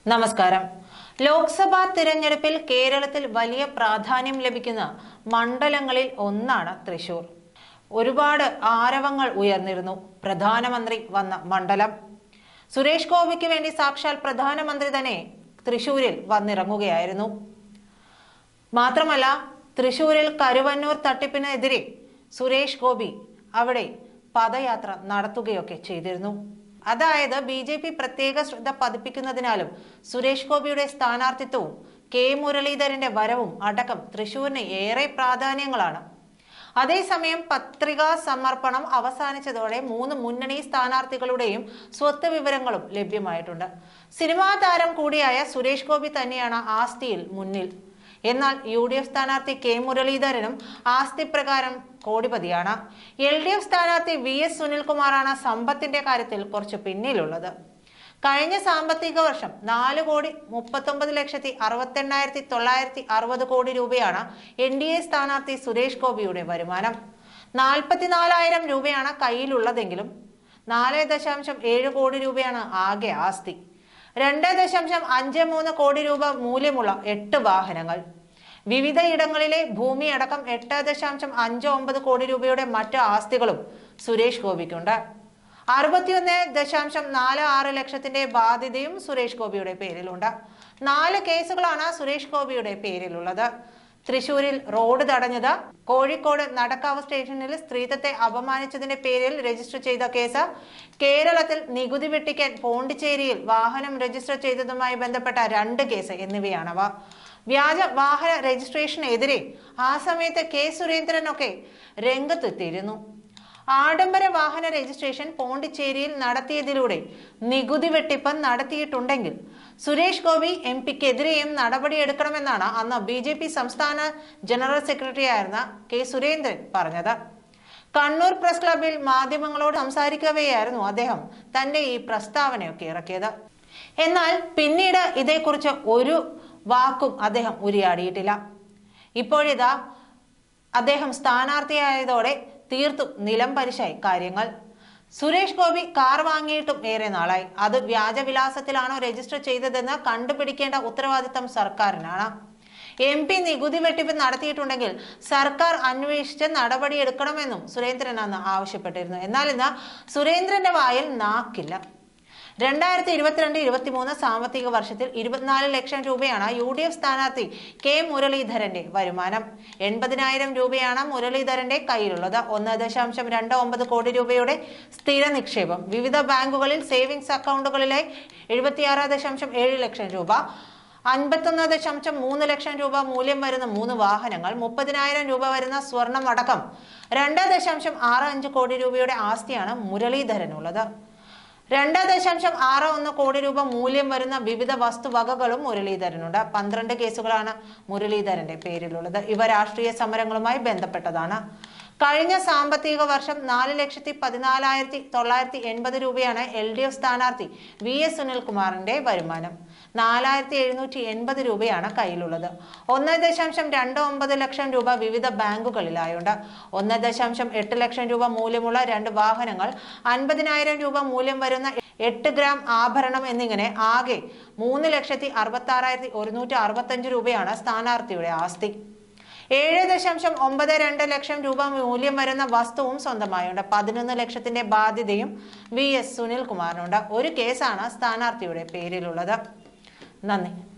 നമസ്കാരം. ലോക്സഭാ തിരഞ്ഞെടുപ്പിൽ കേരളത്തിൽ വലിയ പ്രാധാന്യം ലഭിക്കുന്ന മണ്ഡലങ്ങളിൽ ഒന്നാണ് തൃശൂർ. ഒരുപാട് ആരവങ്ങൾ ഉയർന്നിരുന്നു. പ്രധാനമന്ത്രി വന്ന മണ്ഡലം. സുരേഷ് ഗോപിക്ക് വേണ്ടി സാക്ഷാൽ പ്രധാനമന്ത്രി തന്നെ തൃശൂരിൽ വന്നിറങ്ങുകയായിരുന്നു. മാത്രമല്ല, തൃശൂരിൽ കരുവന്നൂർ തട്ടിപ്പിനെതിരെ സുരേഷ് ഗോപി അവിടെ പദയാത്ര നടത്തുകയൊക്കെ ചെയ്തിരുന്നു. അതായത് BJP പ്രത്യേക ശ്രദ്ധ പതിപ്പിക്കുന്നതിനാലും സുരേഷ് ഗോപിയുടെ സ്ഥാനാർത്ഥിത്വവും കെ മുരളീധരന്റെ വരവും അടക്കം തൃശൂരിന് ഏറെ പ്രാധാന്യങ്ങളാണ്. അതേസമയം പത്രികാ സമർപ്പണം അവസാനിച്ചതോടെ 3 മുന്നണി സ്ഥാനാർത്ഥികളുടെയും സ്വത്ത് വിവരങ്ങളും ലഭ്യമായിട്ടുണ്ട്. സിനിമാ താരം കൂടിയായ സുരേഷ് ഗോപി തന്നെയാണ് ആസ്തിയിൽ മുന്നിൽ. എന്നാൽ UDF സ്ഥാനാർത്ഥി കെ മുരളീധരനും ആസ്തി പ്രകാരം കോടിപതിയാണ്. LDF സ്ഥാനാർത്ഥി VS സുനിൽകുമാറാണ് സമ്പത്തിന്റെ കാര്യത്തിൽ കുറച്ച് പിന്നിലുള്ളത്. കഴിഞ്ഞ സാമ്പത്തിക വർഷം 4,39,68,960 കോടി രൂപയാണ് NDA സ്ഥാനാർത്ഥി സുരേഷ് ഗോപിയുടെ വരുമാനം. 44,000 രൂപയാണ് കയ്യിലുള്ളതെങ്കിലും 4.7 കോടി രൂപയാണ് ആകെ ആസ്തി. 2.53 കോടി രൂപ മൂല്യമുള്ള 8 വാഹനങ്ങൾ, വിവിധ ഇടങ്ങളിലെ ഭൂമി അടക്കം 8.59 കോടി രൂപയുടെ മറ്റ് ആസ്തികളും സുരേഷ് ഗോപിക്കുണ്ട്. 61.46 ലക്ഷത്തിന്റെ ബാധ്യതയും സുരേഷ് ഗോപിയുടെ പേരിലുണ്ട്. 4 കേസുകളാണ് സുരേഷ് ഗോപിയുടെ പേരിലുള്ളത്. തൃശൂരിൽ റോഡ് തടഞ്ഞത്, കോഴിക്കോട് നടക്കാവ് സ്റ്റേഷനിൽ സ്ത്രീത്വത്തെ അപമാനിച്ചതിന്റെ പേരിൽ രജിസ്റ്റർ ചെയ്ത കേസ്, കേരളത്തിൽ നികുതി വെട്ടിക്കാൻ പോണ്ടിച്ചേരിയിൽ വാഹനം രജിസ്റ്റർ ചെയ്തതുമായി ബന്ധപ്പെട്ട 2 കേസ് എന്നിവയാണവ. വ്യാജ വാഹന രജിസ്ട്രേഷനെതിരെ ആ സമയത്ത് കെ സുരേന്ദ്രനൊക്കെ രംഗത്തെത്തിയിരുന്നു. ആഡംബര വാഹന രജിസ്ട്രേഷൻ പോണ്ടിച്ചേരിയിൽ നടത്തിയതിലൂടെ നികുതി വെട്ടിപ്പ് നടത്തിയിട്ടുണ്ടെങ്കിൽ സുരേഷ് ഗോപി MPക്കെതിരെയും നടപടിയെടുക്കണമെന്നാണ് അന്ന് BJP സംസ്ഥാന ജനറൽ സെക്രട്ടറി ആയിരുന്ന കെ സുരേന്ദ്രൻ പറഞ്ഞത്. കണ്ണൂർ പ്രസ് ക്ലബിൽ മാധ്യമങ്ങളോട് സംസാരിക്കവെയായിരുന്നു അദ്ദേഹം തന്റെ ഈ പ്രസ്താവനയൊക്കെ ഇറക്കിയത്. എന്നാൽ പിന്നീട് ഇതേക്കുറിച്ച് ഒരു വാക്കും അദ്ദേഹം ഉരിയാടിയിട്ടില്ല. ഇപ്പോഴിതാ അദ്ദേഹം സ്ഥാനാർത്ഥിയായതോടെ തീർത്തും നിലം പരിശായി കാര്യങ്ങൾ. സുരേഷ് ഗോപി കാർ വാങ്ങിയിട്ടും ഏറെ നാളായി. അത് വ്യാജവിലാസത്തിലാണോ രജിസ്റ്റർ ചെയ്തതെന്ന് കണ്ടുപിടിക്കേണ്ട ഉത്തരവാദിത്തം സർക്കാരിനാണ്. MP നികുതി വെട്ടിപ്പ് നടത്തിയിട്ടുണ്ടെങ്കിൽ സർക്കാർ അന്വേഷിച്ച് നടപടിയെടുക്കണമെന്നും സുരേന്ദ്രൻ അന്ന് ആവശ്യപ്പെട്ടിരുന്നു. എന്നാൽ ഇന്ന് സുരേന്ദ്രന്റെ വായിൽ നാക്കില്ല. 2022-23 സാമ്പത്തിക വർഷത്തിൽ 24 ലക്ഷം രൂപയാണ് UDF സ്ഥാനാർത്ഥി കെ മുരളീധരന്റെ വരുമാനം. 80,000 രൂപയാണ് മുരളീധരന്റെ കയ്യിലുള്ളത്. 1.29 കോടി രൂപയുടെ സ്ഥിര നിക്ഷേപം, വിവിധ ബാങ്കുകളിൽ സേവിങ്സ് അക്കൗണ്ടുകളിലെ 76.7 ലക്ഷം രൂപ, 51.3 ലക്ഷം രൂപ മൂല്യം വരുന്ന 3 വാഹനങ്ങൾ, 30,000 രൂപ വരുന്ന സ്വർണം അടക്കം 2.65 കോടി രൂപയുടെ ആസ്തിയാണ് മുരളീധരനുള്ളത്. 2.61 കോടി രൂപ മൂല്യം വരുന്ന വിവിധ വസ്തുവകകളും മുരളീധരനുണ്ട്. 12 കേസുകളാണ് മുരളീധരന്റെ പേരിലുള്ളത്. ഇവ രാഷ്ട്രീയ സമരങ്ങളുമായി ബന്ധപ്പെട്ടതാണ്. കഴിഞ്ഞ സാമ്പത്തിക വർഷം 4,14,980 രൂപയാണ് LDF സ്ഥാനാർത്ഥി VS സുനിൽകുമാറിന്റെ വരുമാനം. 4,780 രൂപയാണ് കയ്യിലുള്ളത്. 1.29 ലക്ഷം രൂപ വിവിധ ബാങ്കുകളിലായുണ്ട്. 1.8 ലക്ഷം രൂപ മൂല്യമുള്ള 2 വാഹനങ്ങൾ, 50,000 രൂപ മൂല്യം വരുന്ന 8 ഗ്രാം ആഭരണം എന്നിങ്ങനെ ആകെ 3,66,165 രൂപയാണ് സ്ഥാനാർത്ഥിയുടെ ആസ്തി. 7.92 ലക്ഷം രൂപ മൂല്യം വരുന്ന വസ്തുവും സ്വന്തമായുണ്ട്. 11 ലക്ഷത്തിന്റെ ബാധ്യതയും VS സുനിൽകുമാറിനുണ്ട്. 1 കേസാണ് സ്ഥാനാർത്ഥിയുടെ പേരിലുള്ളത്. നന്ദി.